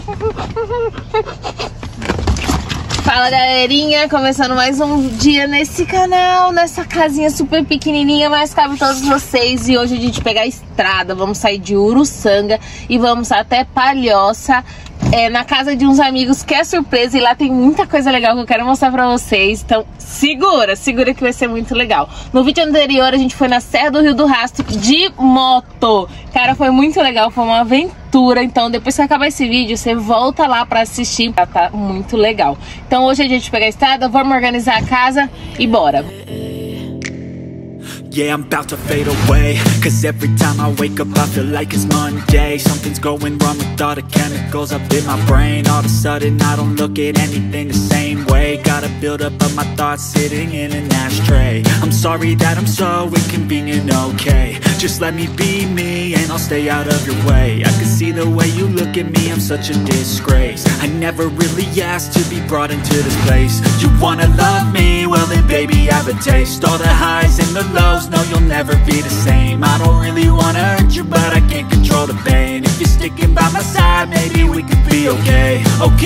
Fala, galerinha, começando mais um dia nesse canal, nessa casinha super pequenininha, mas cabe todos vocês. E hoje a gente pega a estrada, vamos sair de Uruçanga e vamos até Palhoça, na casa de uns amigos, que é surpresa. E lá tem muita coisa legal que eu quero mostrar pra vocês. Então segura que vai ser muito legal. No vídeo anterior a gente foi na Serra do Rio do Rastro de moto. Cara, foi muito legal, foi uma aventura. Então depois que acabar esse vídeo, você volta lá pra assistir. Tá muito legal. Então hoje a gente pega a estrada, vamos organizar a casa e bora. Yeah, I'm about to fade away, cause every time I wake up I feel like it's Monday. Something's going wrong with all the chemicals up in my brain. All of a sudden I don't look at anything the same way. Gotta build up of my thoughts sitting in an ashtray. I'm sorry that I'm so inconvenient, okay. Just let me be me and I'll stay out of your way. I can see the way you look at me, I'm such a disgrace. I never really asked to be brought into this place. You wanna love me? Well then baby I have a taste. All the highs and the lows, no, you'll never be the same. I don't really wanna hurt you, but I can't control the pain. If you're sticking by my side, maybe we could be okay.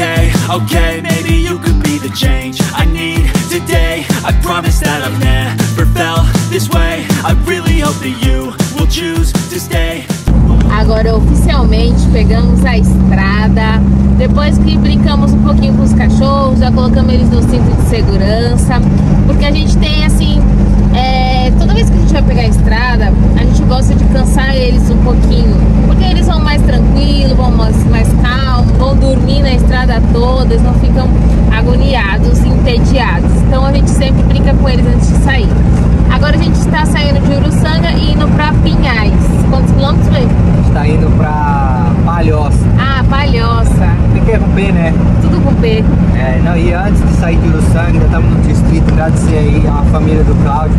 Okay, maybe you could be the change I need today. I promise that I've never felt this way. I really hope that you will choose to stay. Agora oficialmente pegamos a estrada. Depois que brincamos um pouquinho com os cachorros, já colocamos eles no cinto de segurança. Porque a gente tem assim, toda vez que a gente vai pegar a estrada, a gente gosta de cansar eles um pouquinho. Porque eles vão mais tranquilos, vão mais calmos, vão dormir na estrada toda, eles não ficam agoniados, entediados. Então a gente sempre brinca com eles antes de sair. Agora a gente está saindo de Uruçanga e indo para Pinhais. Quantos quilômetros, velho? A gente está indo para Palhoça. Ah, Palhoça. Fica com P, né? Tudo com P. Não, e antes de sair de Uruçanga, ainda estamos no distrito. Agradecer aí a família do Cláudio,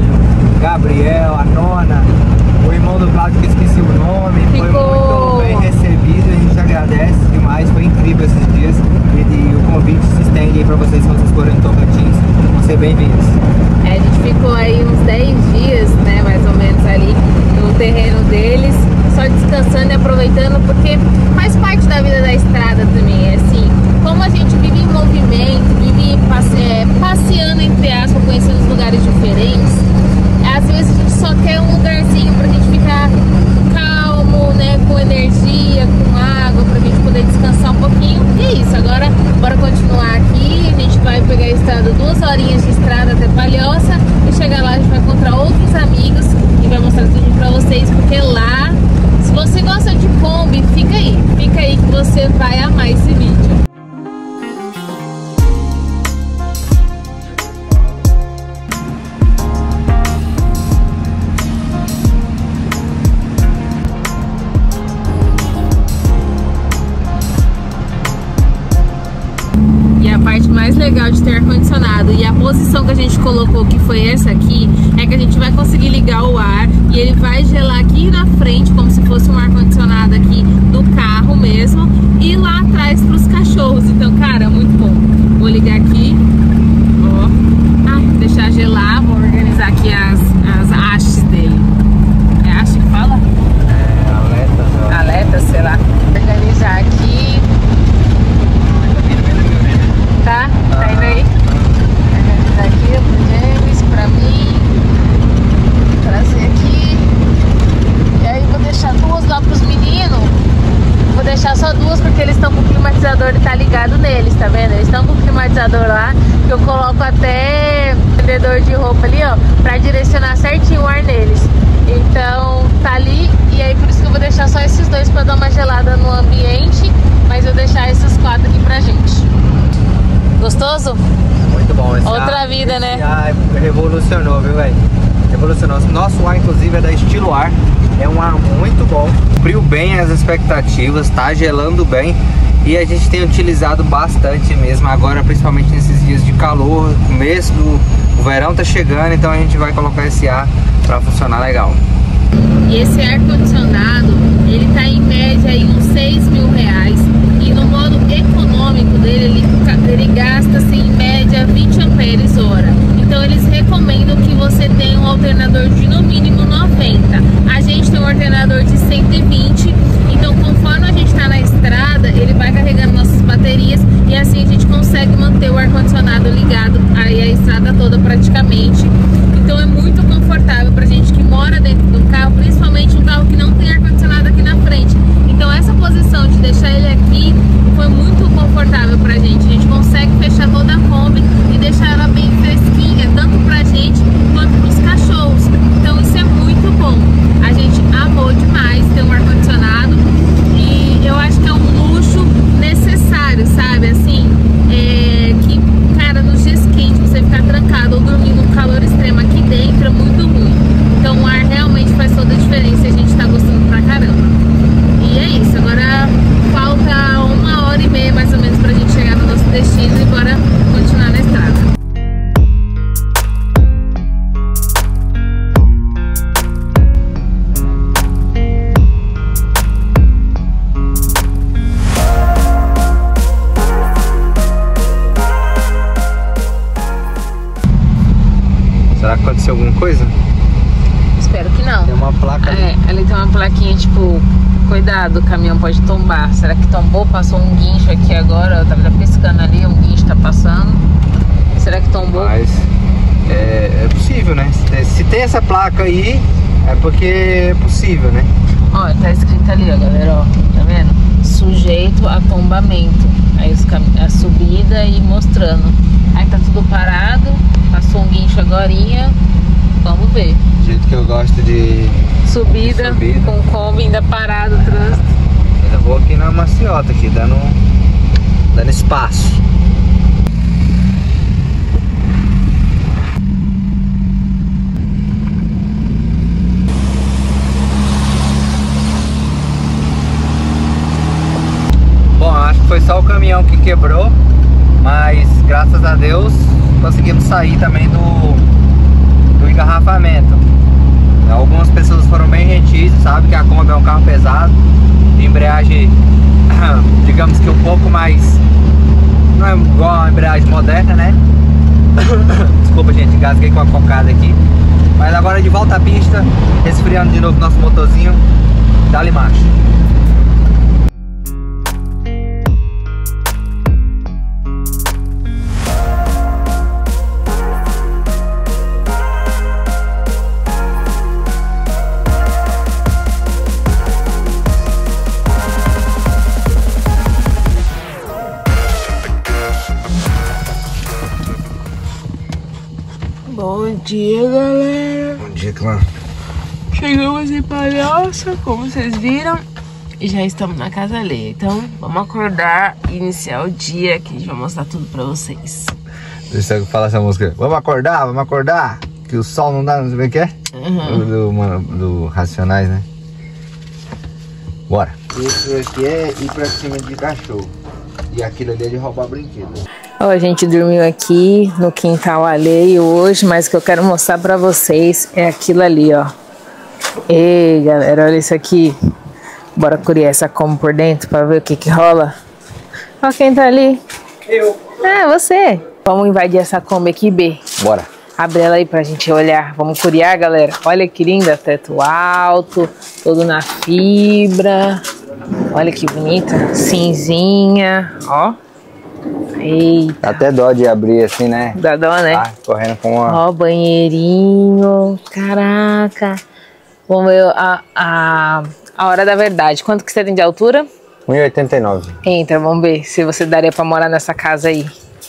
Gabriel, a nona, o irmão do Cláudio, que eu esqueci o nome. Foi muito bem recebido, a gente agradece demais. Foi incrível esses dias. E o convite se estende aí para vocês, se vocês forem em Tocantins, vão ser bem-vindos. A gente ficou aí uns 10 dias, né, mais ou menos ali no terreno deles, só descansando e aproveitando, porque faz parte da vida da estrada também. É assim, como a gente vive em movimento, vive passeando, entre aspas, conhecendo os lugares diferentes, às vezes a gente só quer um lugarzinho pra gente ficar calmo, né, com energia, com água, pra gente poder descansar um pouquinho. E é isso, agora bora continuar aqui. A gente vai pegar a estrada, 2 horinhas de estrada até Palhoça, e chegar lá a gente vai encontrar outros amigos e vai mostrar tudo pra vocês, porque lá, se você gosta de Kombi, fica aí que você vai amar esse vídeo. Mais legal de ter ar-condicionado e a posição que a gente colocou, que foi essa aqui, é que a gente vai conseguir ligar o ar e ele vai gelar aqui na frente, como se fosse um ar-condicionado aqui do carro mesmo, e lá atrás para os cachorros. Então, cara, muito bom. Vou ligar aqui, ó, deixar gelar, vou organizar aqui as hastes dele. É haste que fala? Aleta, sei lá. Organizar aqui. Tá indo aí? Organizar aqui pro James, pra mim. Trazer aqui. E aí vou deixar 2 lá pros meninos. Vou deixar só 2 porque eles estão com o climatizador e tá ligado neles, tá vendo? Eles estão com o climatizador lá, que eu coloco até vendedor de roupa ali, ó, pra direcionar certinho o ar neles. Então tá ali, e aí por isso que eu vou deixar só esses 2 pra dar uma gelada no ambiente, mas eu vou deixar esses 4 aqui pra gente. Gostoso? Muito bom. Outra vida, né? Já revolucionou, viu, velho? Revolucionou. Nosso ar, inclusive, é da Estilo Ar. É um ar muito bom. Cumpriu bem as expectativas, tá gelando bem. E a gente tem utilizado bastante mesmo. Agora, principalmente nesses dias de calor, começo do verão tá chegando. Então a gente vai colocar esse ar pra funcionar legal. E esse ar-condicionado, ele tá em média aí uns 6 mil reais. E no modo econômico dele, ele gasta assim, em média 20 amperes hora. Então eles recomendam que você tenha um alternador de no mínimo 90. A gente tem um alternador de 120. Então conforme a gente tá na estrada, ele vai carregando estrada toda praticamente. Então é muito confortável pra gente que mora dentro do carro, principalmente um carro que não tem ar-condicionado aqui na frente. Então essa posição de deixar ele aqui foi muito confortável pra gente. A gente consegue fechar toda a Kombi e deixar ela bem fresquinha, tanto pra gente quanto pros cachorros. Então isso é muito bom. A gente amou demais ter um ar-condicionado e eu acho que é um luxo necessário, sabe? Assim, que, cara, nos dias quentes você ficar trancado ou dormir num calor extremo aqui dentro é muito ruim. Então o ar realmente faz toda a diferença e a gente tá gostando pra caramba. E é isso, agora falta 1h30 mais ou menos pra gente chegar no nosso destino e bora continuar na estrada. Será que aconteceu alguma coisa? Espero que não. Tem uma placa ali. Ali tem uma plaquinha tipo, cuidado, o caminhão pode tombar. Será que tombou? Passou um guincho aqui agora, tá piscando ali, um guincho tá passando. Será que tombou? Mas é possível, né? Se tem essa placa aí, é porque é possível, né? Ó, tá escrito ali, ó, galera, ó, tá vendo? Sujeito a tombamento. Aí a subida e mostrando. Aí tá tudo parado, passou um guincho agorinha, vamos ver. Do jeito que eu gosto de Subida. Com o Kombi ainda parado o trânsito. Ainda vou aqui na maciota aqui, dando espaço. Bom, acho que foi só o caminhão que quebrou, mas graças a Deus conseguimos sair também do engarrafamento. Algumas pessoas foram bem gentis, sabe que a Kombi é um carro pesado, de embreagem, digamos que um pouco mais, não é igual a embreagem moderna, né? Desculpa, gente, engasguei com a cocada aqui. Mas agora de volta à pista, resfriando de novo nosso motorzinho, dá-lhe marcha. Bom dia, galera. Bom dia, Clã. Chegamos em Palhoça, como vocês viram, e já estamos na casa alheia. Então, vamos acordar e iniciar o dia, que a gente vai mostrar tudo pra vocês. Deixa eu falar essa música. Vamos acordar, que o sol não dá, não sei o que é? Do Racionais, né? Bora. Isso aqui é ir pra cima de cachorro. E aquilo ali é de roubar brinquedo. Ó, a gente dormiu aqui no quintal alheio hoje, mas o que eu quero mostrar pra vocês é aquilo ali, ó. Ei, galera, olha isso aqui. Bora curiar essa Kombi por dentro pra ver o que rola. Ó quem tá ali. Eu. É, você. Vamos invadir essa Kombi aqui, B. Bora. Abre ela aí pra gente olhar. Vamos curiar, galera. Olha que linda, teto alto, todo na fibra. Olha que bonita, cinzinha, ó. Eita. Dá até dó de abrir assim, né? Dá dó, né? Ah, correndo com uma... Ó, banheirinho. Caraca. Vamos ver a hora da verdade. Quanto que você tem de altura? 1,89. Entra, vamos ver se você daria pra morar nessa casa aí.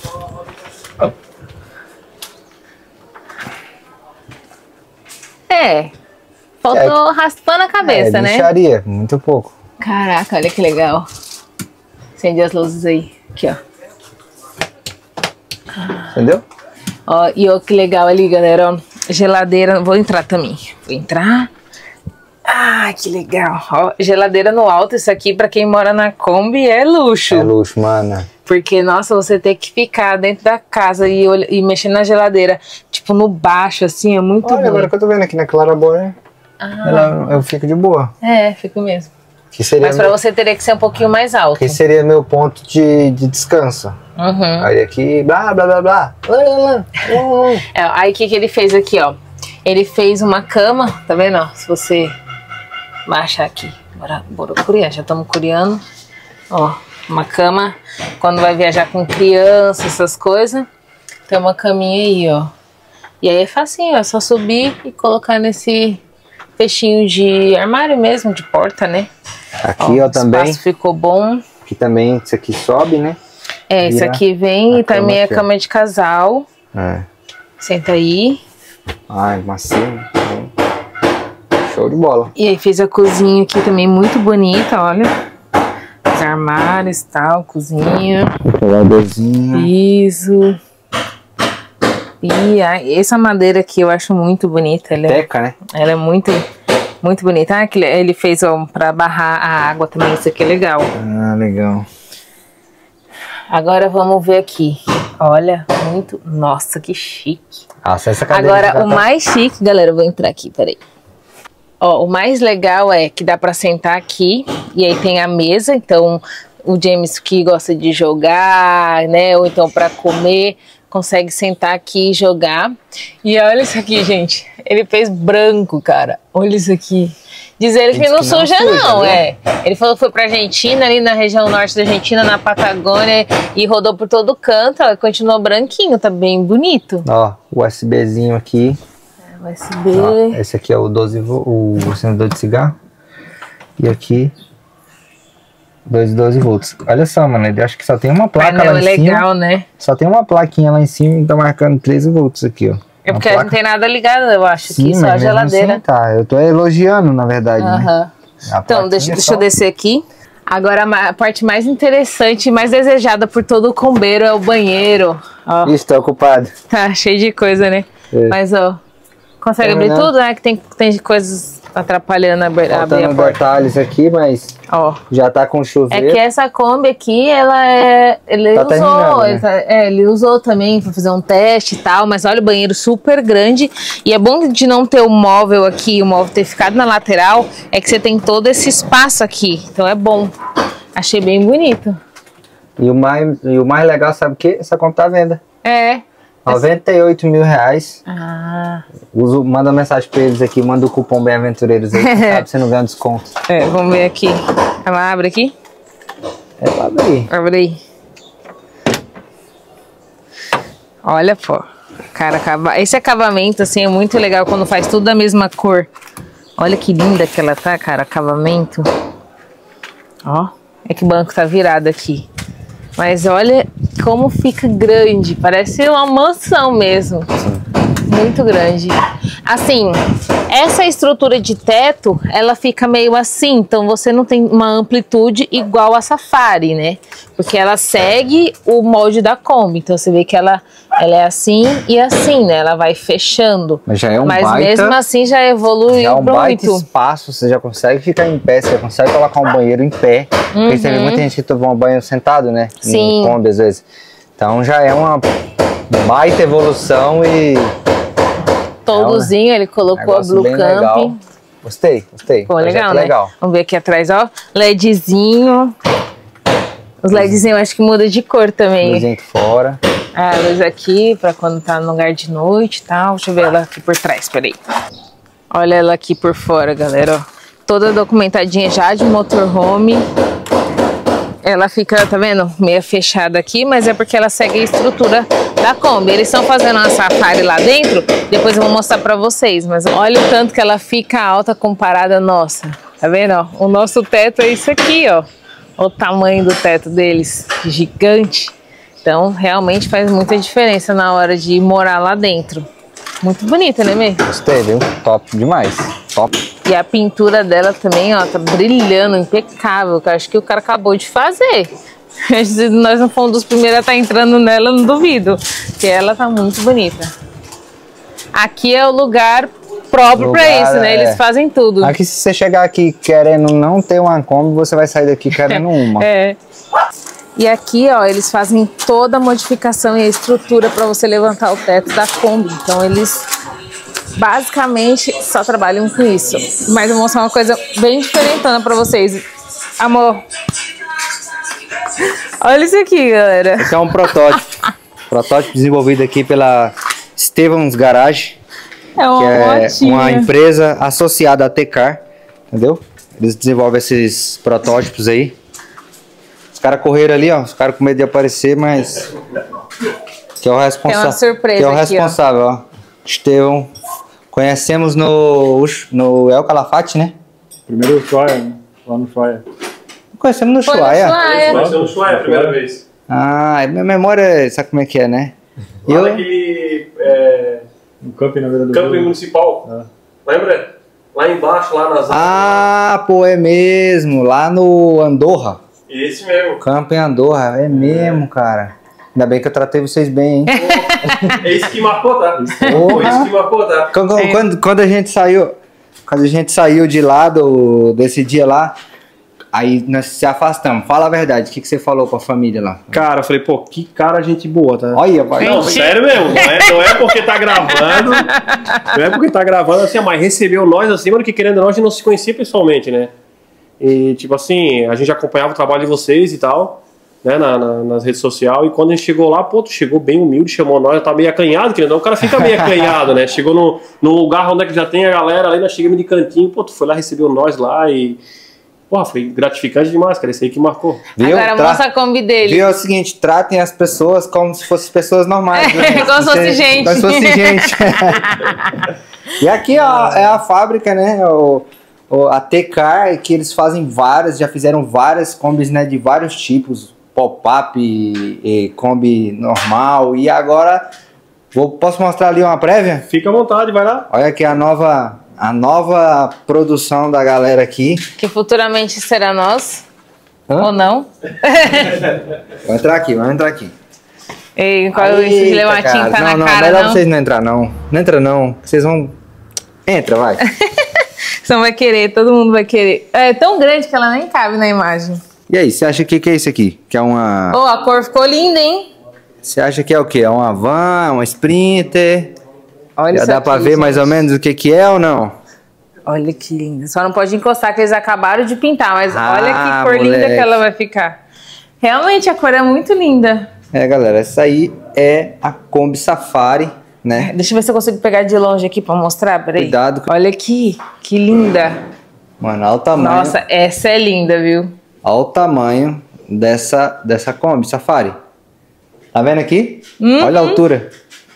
Faltou raspando a cabeça, né? Deixaria, muito pouco. Caraca, olha que legal. Acende as luzes aí. Aqui, ó. Entendeu? Ó, e ó, que legal ali, galera, ó. Geladeira, vou entrar também. Vou entrar. Ah, que legal. Ó, geladeira no alto, isso aqui pra quem mora na Kombi é luxo. É luxo, mano. Porque, nossa, você ter que ficar dentro da casa e mexer na geladeira, tipo, no baixo, assim, é muito Olha, ruim. agora que eu tô vendo aqui na Clarabora, eu fico de boa. É, fico mesmo. Que seria Mas pra você teria que ser um pouquinho mais alto. Que seria meu ponto de descanso. Uhum. Aí aqui, blá, blá, blá, blá. Aí o que ele fez aqui, ó. Ele fez uma cama, tá vendo, ó? Se você baixar aqui. Bora curiar, já estamos curiando. Ó, uma cama, quando vai viajar com criança, essas coisas. Tem uma caminha aí, ó. E aí é facinho, é só subir e colocar nesse fechinho de armário mesmo, de porta, né? Aqui, ó, também. O espaço ficou bom. Aqui também, isso aqui sobe, né? É, isso aqui vem e também é cama de casal. É. Senta aí. Ai, macio. Show de bola. E aí fez a cozinha aqui também muito bonita, olha. Os armários e tal, cozinha. Pegadorzinho. Piso. E essa madeira aqui eu acho muito bonita. Teca, né? Ela é muito bonita. Ah, ele fez pra barrar a água também, isso aqui é legal. Ah, legal. Agora vamos ver aqui. Olha, muito... Nossa, que chique. Nossa, essa cadeira agora, o mais chique, galera, eu vou entrar aqui, peraí. Ó, o mais legal é que dá pra sentar aqui e aí tem a mesa, então o James que gosta de jogar, né, ou então pra comer, consegue sentar aqui e jogar. E olha isso aqui, gente. Ele fez branco, cara. Olha isso aqui. Diz ele que não suja, não. É. Ele falou que foi pra Argentina, ali na região norte da Argentina, na Patagônia, e rodou por todo canto. Ela continuou branquinho, tá bem bonito. Ó, USBzinho aqui. USB. Ó, esse aqui é o 12 o acendedor de cigarro. E aqui 12 volts. Olha só, mano, eu acho que só tem uma placa lá em cima. Legal, né? Só tem uma plaquinha lá em cima e tá marcando 13 volts aqui, ó. É porque não tem nada ligado, eu acho. Sim, aqui, só a geladeira. Assim, tá, eu tô elogiando, na verdade, né? Então, deixa eu descer aqui. Agora, a parte mais interessante e mais desejada por todo o combeiro é o banheiro. Ó. Isso, tá ocupado. Tá cheio de coisa, né? É. Mas, ó, consegue abrir tudo, né? Que tem coisas atrapalhando abrir a porta. Detalhes aqui, mas ó, já tá com chuveiro. É que essa Kombi aqui, ele usou também para fazer um teste e tal, mas olha o banheiro super grande. E é bom de não ter o móvel aqui, o móvel ter ficado na lateral, é que você tem todo esse espaço aqui. Então é bom. Achei bem bonito. E o mais legal, sabe o que? Essa conta tá à venda. É. 98 mil reais. Ah. Manda uma mensagem pra eles aqui, manda o cupom Bem Aventureiros aí, sabe, você não ganha um desconto. É, vamos ver aqui. Ela abre aqui? É pra abrir. Abre aí. Olha, pô. Cara, esse acabamento, assim, é muito legal quando faz tudo da mesma cor. Olha que linda que ela tá, cara, acabamento. Ó, é que o banco tá virado aqui. Mas olha como fica grande, parece uma mansão mesmo. Muito grande. Assim, essa estrutura de teto, ela fica meio assim, então você não tem uma amplitude igual a Safari, né? Porque ela segue o molde da Kombi, então você vê que ela é assim e assim, né? Ela vai fechando. Mas já é um Mas baita, mesmo assim já evoluiu já é um muito. baita espaço, você já consegue ficar em pé, você já consegue colocar um banheiro em pé. Porque você vê muita gente que toma um banho sentado, né? Sim. No Kombi, às vezes. Então já é uma baita evolução e... Toldozinho, ele colocou a Blue Camp. Gostei. Ficou legal, né? Legal. Vamos ver aqui atrás, ó. LEDzinho. Os LEDzinhos eu acho que muda de cor também. Luzinho aqui fora. A luz aqui, pra quando tá no lugar de noite e tal. Deixa eu ver ela aqui por trás, peraí. Olha ela aqui por fora, galera, ó. Toda documentadinha já de motorhome. Ela fica, tá vendo? Meio fechada aqui, mas é porque ela segue a estrutura da Kombi. Eles estão fazendo uma Safari lá dentro, depois eu vou mostrar pra vocês. Mas olha o tanto que ela fica alta comparada à nossa. Tá vendo, ó? O nosso teto é isso aqui, ó. O tamanho do teto deles, gigante. Então, realmente faz muita diferença na hora de morar lá dentro. Muito bonita, né, Mê? Gostei, viu? Top demais. Top. E a pintura dela também, ó, tá brilhando, impecável. Que eu acho que o cara acabou de fazer. Se nós não fomos dos primeiros a estar entrando nela, não duvido. Porque ela tá muito bonita. Aqui é o lugar próprio pra isso, né? Eles fazem tudo. Aqui, se você chegar aqui querendo não ter uma Kombi, você vai sair daqui querendo uma. É. E aqui, ó, eles fazem toda a modificação e a estrutura para você levantar o teto da Kombi. Então, eles basicamente só trabalham com isso. Mas eu vou mostrar uma coisa bem diferentona para vocês. Amor, olha isso aqui, galera. Esse é um protótipo. Protótipo desenvolvido aqui pela Stevens Garage. É uma que é uma empresa associada à Tecar, entendeu? Eles desenvolvem esses protótipos aí. Os caras correram ali, ó. Os caras com medo de aparecer, mas Que é o responsável. Tem uma surpresa que é o aqui, responsável, ó. Estevão. Conhecemos no El Calafate, né? Primeiro Ushuaia, né? Lá no Ushuaia. Conhecemos no Foi no Ushuaia. Ushuaia. Conheceu no Ushuaia a primeira vez. Ah, minha memória, sabe como é que é, né? Lá naquele No camping na beira do camping rio. municipal. Lembra? Lá embaixo, lá nas Ah, pô, é mesmo. Lá no Andorra. Esse mesmo. Campo em Andorra. É mesmo, cara. Ainda bem que eu tratei vocês bem, hein? É isso que marcou, tá? Porra. Foi isso que marcou, tá? Quando a gente saiu. Quando a gente saiu de lá, desse dia lá, aí nós se afastamos. Fala a verdade, o que você falou com a família lá? Cara, eu falei, pô, que cara gente boa, tá? Olha, pai. Não, sério mesmo. Não é porque tá gravando. Não é porque tá gravando assim, mas recebeu nós assim, mano, que querendo ou não, a gente não se conhecia pessoalmente, né? E tipo assim, a gente acompanhava o trabalho de vocês e tal, né, nas redes sociais. E quando a gente chegou lá, pô, tu chegou bem humilde, chamou nós, tá meio acanhado, querendo ou não, o cara fica meio acanhado, né? Chegou no lugar onde é que já tem a galera, ali nós chegamos de cantinho, pô, tu foi lá, recebeu nós lá e. Porra, foi gratificante demais, cara. Esse aí que marcou. Viu? Agora mostra a Kombi dele. Viu? É o seguinte, tratem as pessoas como se fossem pessoas normais. Né? Como se fosse gente. Como se fosse gente. E aqui, ó, é a fábrica, né? A T-Car, que eles fazem várias, já fizeram várias Kombis, né? De vários tipos. Pop-up, Kombi normal. E agora, posso mostrar ali uma prévia? Fica à vontade, vai lá. Olha aqui a nova produção da galera aqui. Que futuramente será nós. Hã? Ou não? Vamos entrar aqui. Ei, qual é esse Eita, lematinho cara. tá Não, na cara, melhor não? vocês não entrar, não. Não entra, não. Vocês vão... Entra, vai. Você não vai querer, todo mundo vai querer. É tão grande que ela nem cabe na imagem. E aí, você acha que é isso aqui? Que é uma... Oh, a cor ficou linda, hein? Você acha que é o quê? É uma van, uma Sprinter? Olha Já isso dá pra aqui, ver gente. mais ou menos o que é ou não? Olha que linda. Só não pode encostar que eles acabaram de pintar, mas olha que cor linda moleque. que ela vai ficar. Realmente a cor é muito linda. É, galera, essa aí é a Kombi Safari, né? Deixa eu ver se eu consigo pegar de longe aqui pra mostrar. Peraí. Cuidado. Olha aqui, que linda. Mano, olha o tamanho. Nossa, essa é linda, viu? Olha o tamanho dessa Kombi Safari. Tá vendo aqui? Olha a altura.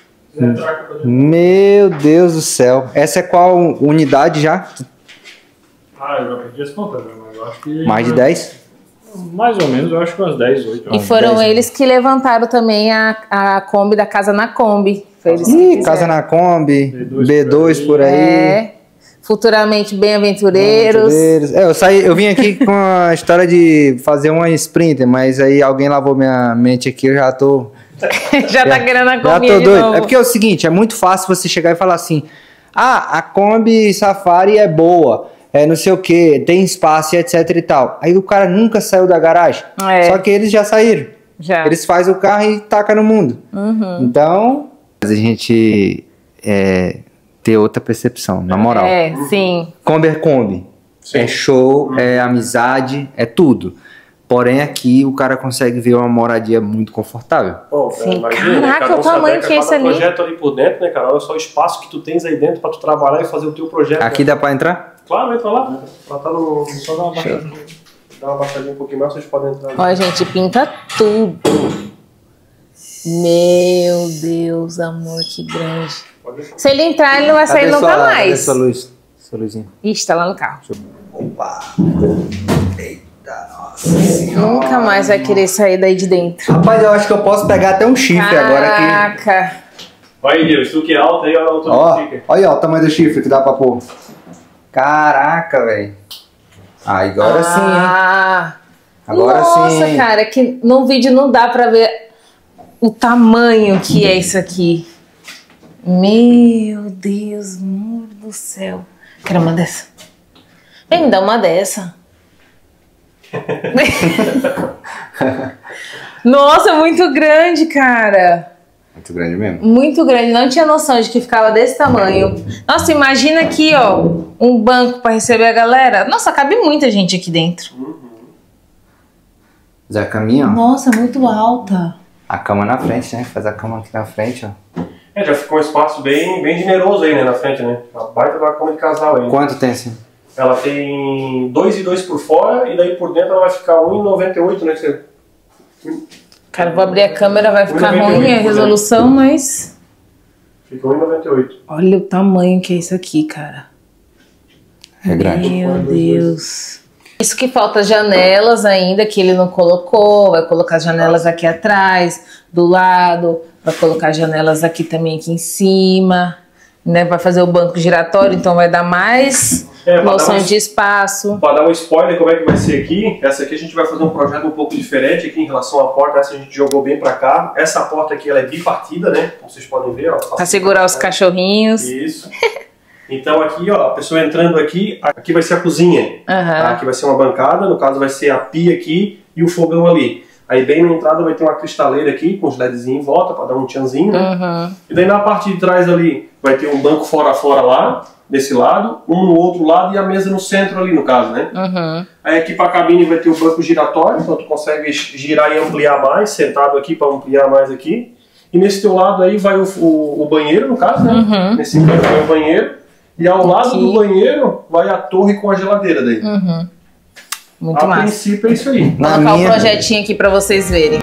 Meu Deus do céu. Essa é qual unidade já? Ah, eu já perdi as contas, né? Mas eu acho que... Mais de 10? Mais ou menos, eu acho que umas 10, 8. E foram eles que levantaram também a Kombi da Casa na Kombi. Foi eles que Ih, fizeram. Casa na Kombi, B2 B2 por aí. É. Futuramente bem-aventureiros. Eu vim aqui com a história de fazer uma Sprinter, mas aí alguém lavou minha mente aqui, eu já tô... Já tá querendo a Já Kombi tô de doido. novo. É porque é o seguinte, é muito fácil você chegar e falar assim, a Kombi Safari é boa, é não sei o que, tem espaço e etc e tal. Aí o cara nunca saiu da garagem. É. Só que eles já saíram. Já. Eles fazem o carro e tacam no mundo. Então, a gente ter outra percepção, na moral. É, sim. Kombi é Kombi. Sim. É show, é amizade, é tudo. Porém, aqui o cara consegue ver uma moradia muito confortável. Pô, Sim. imagina, Caraca, cada um o tamanho saber que é esse cada ali. projeto ali por dentro, né, cara? Olha só o espaço que tu tens aí dentro pra tu trabalhar e fazer o teu projeto. Aqui né? dá pra entrar? Claro, entra lá. Ela tá no... Só dá uma baixadinha. Dá uma baixadinha um pouquinho mais, vocês podem entrar. Ó, gente, pinta tudo. Meu Deus, amor, que grande. Pode deixar. Se ele entrar, ele não vai sair nunca Cadê mais. sua luz? Sua luzinha. Ixi, tá lá no carro. Opa! Eita, nossa senhora. Nunca mais vai querer sair daí de dentro. Rapaz, eu acho que eu posso pegar até um chifre agora aqui. Caraca. Vai, Deus, tu que é alto aí, olha a altura Ó, que fica. olha ó, o tamanho do chifre que dá pra pôr. Caraca, velho. Ah, agora sim, hein? Ah. Agora Nossa, sim. cara, que no vídeo não dá pra ver o tamanho que é isso aqui. Meu Deus, amor do céu. Quero uma dessa. Vem me dar uma dessa. Nossa, muito grande, cara. Muito grande mesmo. Muito grande. Não tinha noção de que ficava desse tamanho. Nossa, imagina aqui, ó, um banco pra receber a galera. Nossa, cabe muita gente aqui dentro. Já caminha, ó. Nossa, muito alta. A cama na frente, né? Faz a cama aqui na frente, ó. É, já ficou um espaço bem generoso aí, né, na frente, né? A baita da cama de casal aí. Quanto tem assim? Ela tem 2 e 2 por fora e daí por dentro ela vai ficar 1,98, né? Você... Cara, vou abrir a câmera, vai ficar ruim a resolução, mas... Ficou em 98. Olha o tamanho que é isso aqui, cara. É grande. Meu Deus. Isso que falta janelas ainda, que ele não colocou. Vai colocar janelas aqui atrás, do lado. Vai colocar janelas aqui também, aqui em cima. Né? Vai fazer o banco giratório, então vai dar mais noção de espaço. Para dar um spoiler como é que vai ser aqui, essa aqui a gente vai fazer um projeto um pouco diferente aqui em relação à porta. Essa a gente jogou bem para cá. Essa porta aqui ela é bipartida, né? Como vocês podem ver. Para segurar os cachorrinhos. Isso. Então aqui, ó, a pessoa entrando aqui vai ser a cozinha. Tá? Aqui vai ser uma bancada, no caso vai ser a pia aqui e o fogão ali. Aí bem na entrada vai ter uma cristaleira aqui com os LEDzinhos em volta para dar um tchanzinho, né? E daí na parte de trás ali vai ter um banco fora a fora lá, desse lado, um no outro lado e a mesa no centro ali no caso, né? Aí aqui para a cabine vai ter o banco giratório, então tu consegue girar e ampliar mais, sentado aqui para ampliar mais aqui. E nesse teu lado aí vai o banheiro no caso, né? Nesse canto vai o banheiro. E ao lado do banheiro vai a torre com a geladeira daí. Muito massa. A princípio é isso aí. Vou colocar o projetinho aqui pra vocês verem.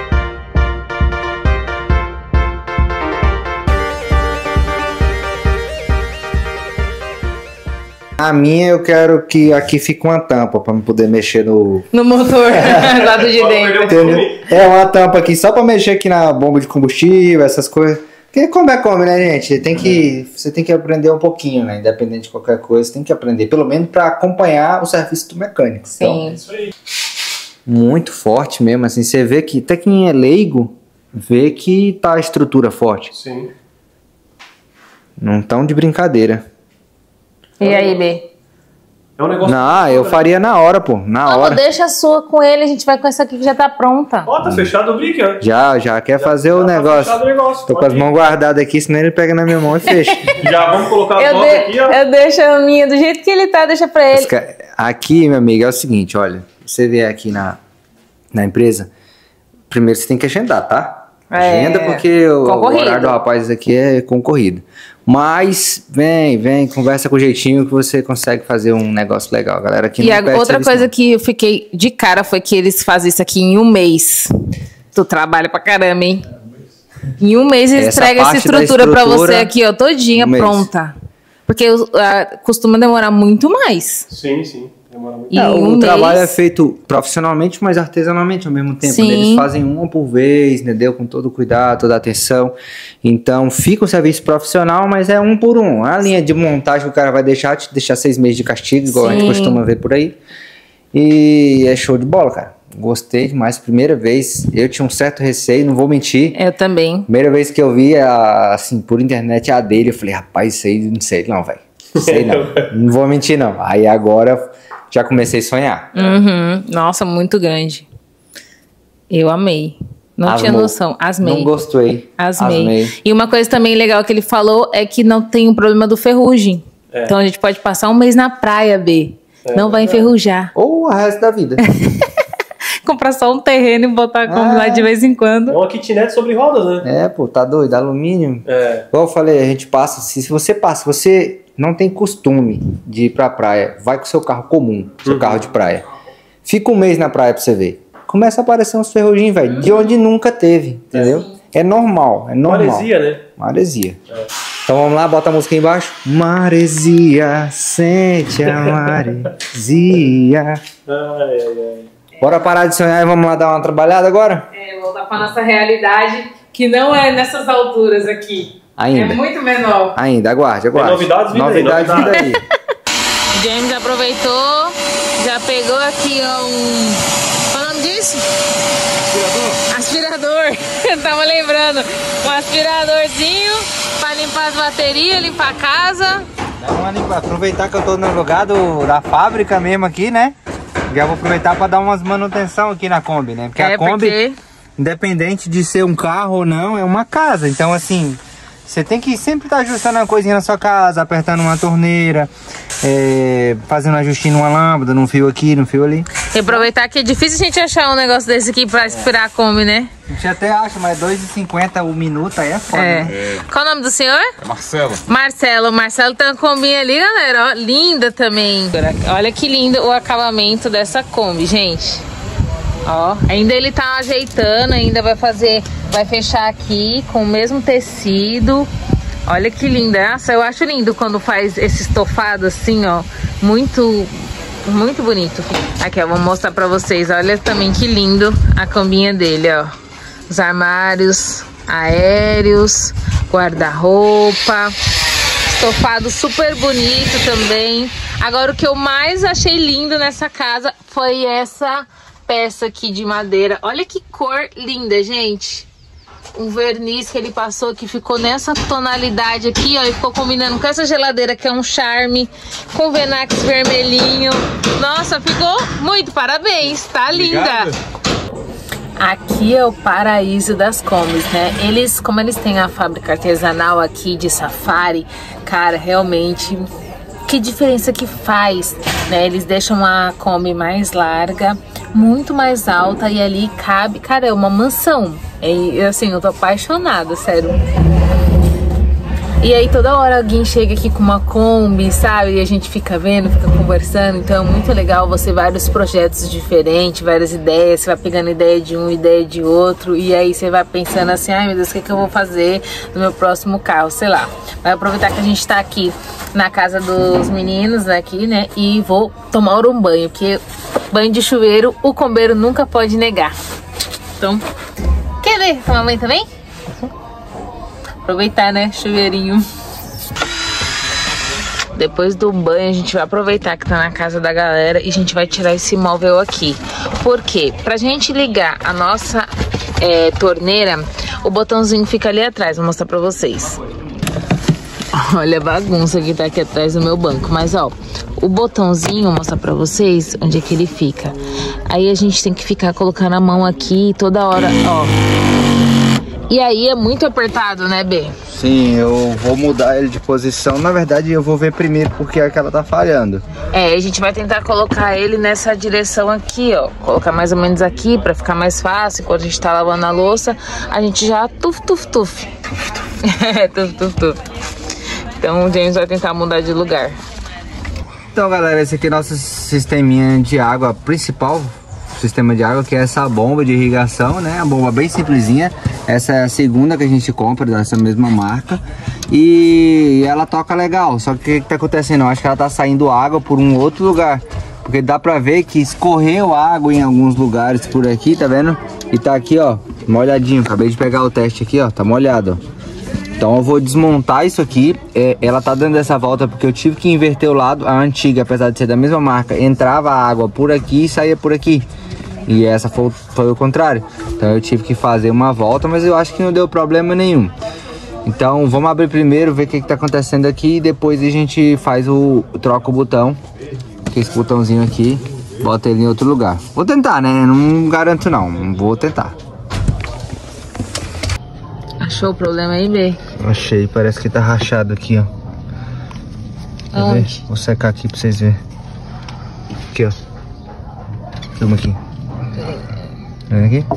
A minha eu quero que aqui fique uma tampa pra eu poder mexer no motor, lado de dentro. Entendeu? É uma tampa aqui só pra mexer aqui na bomba de combustível, essas coisas. Porque como, né, gente? Você tem que aprender um pouquinho, né? Independente de qualquer coisa, você tem que aprender. Pelo menos pra acompanhar o serviço do mecânico. Sim. Então, Isso aí. muito forte mesmo, assim. Você vê que até quem é leigo vê que tá a estrutura forte. Sim. Não tão de brincadeira. E aí, B? É um negócio. Não, eu faria na hora, pô. Na hora. Deixa a sua com ele, a gente vai com essa aqui que já tá pronta. Ó, tá fechado o bico, ó. Já quer fazer o tá negócio. fechado o negócio. Tô com as mãos guardadas aqui, senão ele pega na minha mão e fecha. Já vamos colocar as mãos aqui, ó. Eu deixo a minha do jeito que ele tá, deixa pra ele. Aqui, meu amigo, é o seguinte, olha. Você vier aqui na empresa, primeiro você tem que agendar, tá? Agenda porque o horário do rapaz aqui é concorrido. Mas vem, conversa com jeitinho que você consegue fazer um negócio legal, galera. Aqui e outra coisa que eu fiquei de cara foi que eles fazem isso aqui em um mês. Tu trabalha pra caramba, hein? Em um mês eles entregam essa estrutura pra você aqui, ó, todinha pronta. Porque costuma demorar muito mais. Sim, sim. Demora muito. O trabalho é feito profissionalmente, mas artesanalmente ao mesmo tempo. Né? Eles fazem uma por vez, entendeu? Com todo cuidado, toda atenção. Então fica o serviço profissional, mas é um por um. A linha de montagem que o cara vai te deixar 6 meses de castigo, igual a gente costuma ver por aí. E é show de bola, cara. Gostei demais. Primeira vez, eu tinha um certo receio, não vou mentir. Eu também. Primeira vez que eu vi, assim, por internet a dele, eu falei, rapaz, isso aí não sei não, velho. Sei não. Não vou mentir não. Aí agora já comecei a sonhar. Nossa, muito grande. Eu amei. Não tinha noção. Asmei. Não gostei. Asmei. E uma coisa também legal que ele falou é que não tem o problema do ferrugem. Então a gente pode passar um mês na praia, B. Não vai enferrujar. Ou o resto da vida. Comprar só um terreno e botar como lá de vez em quando. É uma kitnet sobre rodas, né? É, pô, tá doido. Alumínio. Igual eu falei, a gente passa. Se você não tem costume de ir pra praia, vai com o seu carro comum, seu carro de praia. Fica um mês na praia pra você ver. Começa a aparecer uns ferruginhos, velho, de onde nunca teve, entendeu? É normal, é normal. Maresia, né? Maresia. Então vamos lá, bota a música aí embaixo. Maresia, sente a maresia. Bora parar de sonhar e vamos lá dar uma trabalhada agora? Voltar pra nossa realidade, que não é nessas alturas aqui. Ainda. É muito menor. Ainda, aguarde. Tem novidades vindo aí. Vindo aí. O James aproveitou, já pegou aqui Qual é o nome disso? Aspirador. Tava lembrando. Um aspiradorzinho pra limpar as baterias, limpar a casa. Dá uma limpa. Aproveitar que eu tô no lugar da fábrica mesmo aqui, né? Já vou aproveitar pra dar umas manutenção aqui na Kombi, né? Porque a Kombi, independente de ser um carro ou não, é uma casa. Então, assim, você tem que sempre estar ajustando uma coisinha na sua casa, apertando uma torneira, fazendo um ajustinho numa lâmpada, num fio aqui, num fio ali. E aproveitar que é difícil a gente achar um negócio desse aqui pra aspirar a Kombi, né? A gente até acha, mas R$2,50 o minuto aí é foda. Né? Qual o nome do senhor? Marcelo. Marcelo. Marcelo tem uma Kombi ali, galera. Ó, linda também. Olha que lindo o acabamento dessa Kombi, gente. Ó, ainda ele tá ajeitando, ainda vai fechar aqui com o mesmo tecido. Olha que linda. Nossa, eu acho lindo quando faz esse estofado assim, ó. Muito bonito. Aqui, ó, vou mostrar pra vocês. Olha também que lindo a combinha dele, ó. Os armários aéreos, guarda-roupa. Estofado super bonito também. Agora, o que eu mais achei lindo nessa casa foi essa peça aqui de madeira. Olha que cor linda, gente. Um verniz que ele passou que ficou nessa tonalidade aqui, ó. E ficou combinando com essa geladeira que é um charme. Com o Venax vermelhinho. Nossa, ficou muito parabéns. Tá linda. Obrigado. Aqui é o paraíso das combis, né? Como eles têm a fábrica artesanal aqui de safari, cara, realmente, que diferença que faz, né? Eles deixam a Kombi mais larga, muito mais alta e ali cabe, cara, é uma mansão. E assim, eu tô apaixonada, sério. E aí toda hora alguém chega aqui com uma Kombi, sabe? E a gente fica vendo, fica conversando. Então é muito legal você vários projetos diferentes, várias ideias. Você vai pegando ideia de um, ideia de outro. E aí você vai pensando assim, ai meu Deus, o que eu vou fazer no meu próximo carro? Sei lá. Vai aproveitar que a gente tá aqui na casa dos meninos aqui, né? E vou tomar um banho, porque banho de chuveiro o combeiro nunca pode negar. Então, quer ver? Tomar banho também? Aproveitar, né? Chuveirinho. Depois do banho, a gente vai aproveitar que tá na casa da galera e a gente vai tirar esse móvel aqui. Por quê? Pra gente ligar a nossa torneira, o botãozinho fica ali atrás. Vou mostrar pra vocês. Olha a bagunça que tá aqui atrás do meu banco. Mas, ó, o botãozinho, vou mostrar pra vocês onde é que ele fica. Aí a gente tem que ficar colocando a mão aqui toda hora, ó. E aí é muito apertado, né, B? Sim, eu vou mudar ele de posição. Na verdade, eu vou ver primeiro porque é que ela tá falhando. É, a gente vai tentar colocar ele nessa direção aqui, ó. Colocar mais ou menos aqui pra ficar mais fácil. Enquanto a gente tá lavando a louça, a gente já tuf. É, tuf. Então o James vai tentar mudar de lugar. Então, galera, esse aqui é nosso sisteminha de água principal. Sistema de água, que é essa bomba de irrigação, né? A bomba bem simplesinha. Essa é a segunda que a gente compra dessa mesma marca. E ela toca legal. Só que o que tá acontecendo? Eu acho que ela tá saindo água por um outro lugar. Porque dá pra ver que escorreu água em alguns lugares por aqui, tá vendo? E tá aqui, ó, molhadinho. Acabei de pegar o teste aqui, ó, tá molhado, ó. Então eu vou desmontar isso aqui. Ela tá dando essa volta porque eu tive que inverter o lado. A antiga, apesar de ser da mesma marca, entrava água por aqui e saía por aqui. E essa foi o contrário. Então eu tive que fazer uma volta, mas eu acho que não deu problema nenhum. Então vamos abrir primeiro, ver o que tá acontecendo aqui. E depois a gente faz troca o botão, que é esse botãozinho aqui, bota ele em outro lugar. Vou tentar, né? Não garanto não, vou tentar. Achou o problema aí, B? Achei, parece que tá rachado aqui, ó. Onde? Vou secar aqui pra vocês verem. Aqui, ó. Filma aqui. Tá vendo aqui?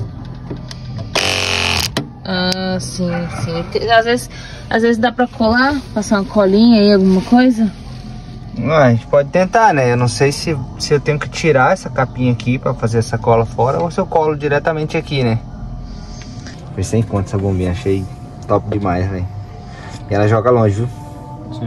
Ah, sim. Às vezes dá pra colar, passar uma colinha aí, alguma coisa? A gente pode tentar, né? Eu não sei se eu tenho que tirar essa capinha aqui pra fazer essa cola fora ou se eu colo diretamente aqui, né? Ver se encontra essa bombinha, achei top demais, velho. E ela joga longe, viu? Sim.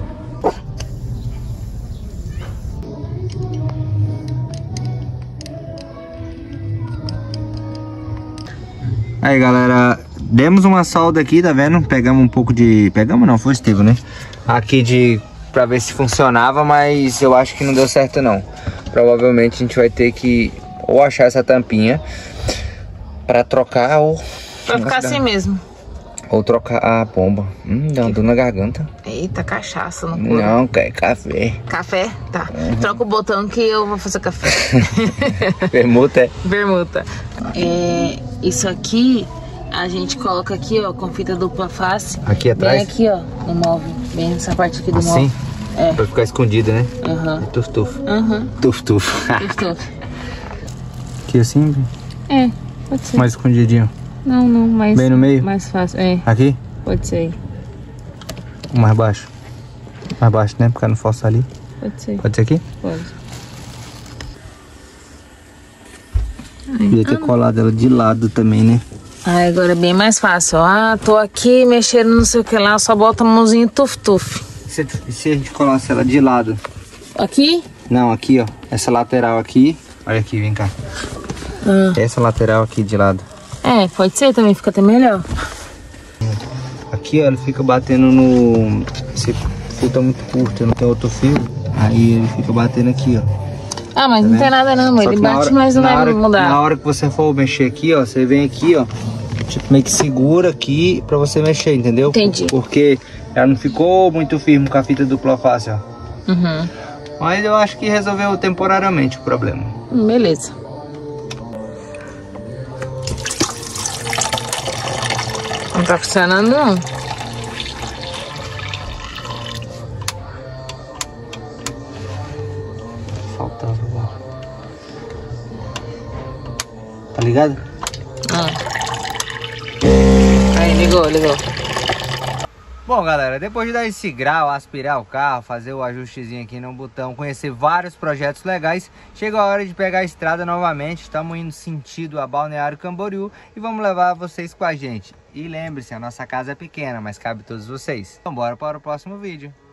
Aí, galera, demos uma solda aqui, tá vendo? Pegamos um pouco de... Pegamos não, foi o Estevam, né? Aqui pra ver se funcionava, mas eu acho que não deu certo não. Provavelmente a gente vai ter que ou achar essa tampinha pra trocar ou... Vai ficar assim mesmo. Ou trocar a bomba. Dá uma dor na garganta. Eita, cachaça no couro. Não, quer café. Café? Tá. Troca o botão que eu vou fazer café. Permuta, é? Bermuda. Isso aqui, a gente coloca aqui, ó, com fita dupla face. Aqui atrás? Bem aqui, ó, no móvel. Bem nessa parte aqui do assim? móvel. É. Pra ficar escondido, né? Aham. Tuf-tuf. Aham. Tuf-tuf. Tuf-tuf. Aqui assim? É, pode ser. Mais escondidinho. Não, mais... Bem no meio? Mais fácil, é. Aqui? Pode ser. Mais baixo. Mais baixo, né? Porque não força ali. Pode ser. Pode ser aqui? Pode. Podia ter colado ela de lado também, né? Ah, agora é bem mais fácil. Ah, tô aqui mexendo não sei o que lá, só bota a mãozinha tuf-tuf. E se a gente colasse ela de lado? Aqui? Não, aqui, ó. Essa lateral aqui. Olha aqui, vem cá. Essa lateral aqui de lado. É, pode ser também, fica até melhor. Aqui, ó, ele fica batendo no... Esse fio tá muito curto, não tem outro fio. Aí ele fica batendo aqui, ó. Ah, mas não tem nada não, amor. Ele bate, mas não vai mudar. Na hora que você for mexer aqui, ó, você vem aqui, ó. Tipo, meio que segura aqui pra você mexer, entendeu? Entendi. Porque ela não ficou muito firme com a fita dupla face, ó. Uhum. Mas eu acho que resolveu temporariamente o problema. Beleza. Não tá funcionando não. Faltava. Tá ligado? Aí, ligou. Bom, galera, depois de dar esse grau, aspirar o carro, fazer o ajustezinho aqui no botão, conhecer vários projetos legais, chegou a hora de pegar a estrada novamente. Estamos indo sentido a Balneário Camboriú e vamos levar vocês com a gente. E lembre-se, a nossa casa é pequena, mas cabe todos vocês. Então bora para o próximo vídeo.